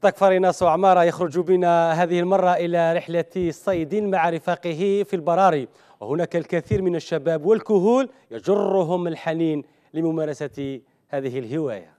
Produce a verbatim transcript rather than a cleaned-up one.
فاريناس عمارة يخرج بنا هذه المرة إلى رحلة صيد مع رفاقه في البراري، وهناك الكثير من الشباب والكهول يجرهم الحنين لممارسة هذه الهواية.